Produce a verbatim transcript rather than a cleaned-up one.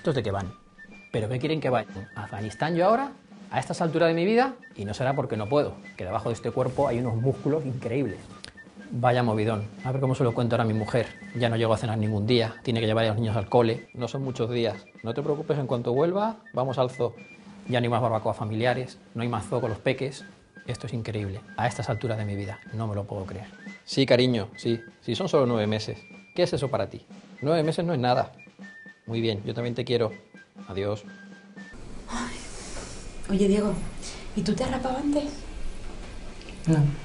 ¿estos de qué van? ¿Pero qué quieren que vayan? ¿A Afganistán yo ahora? ¿A estas alturas de mi vida? Y no será porque no puedo, que debajo de este cuerpo hay unos músculos increíbles. Vaya movidón. A ver cómo se lo cuento ahora a mi mujer. Ya no llego a cenar ningún día, tiene que llevar a los niños al cole. No son muchos días. No te preocupes, en cuanto vuelva, vamos al zoo. Ya no hay más barbacoas familiares, no hay más zoo con los peques. Esto es increíble, a estas alturas de mi vida. No me lo puedo creer. Sí, cariño, sí. Sí, son solo nueve meses. ¿Qué es eso para ti? Nueve meses no es nada. Muy bien, yo también te quiero. Adiós. Ay. Oye, Diego, ¿y tú te has rapado antes? No.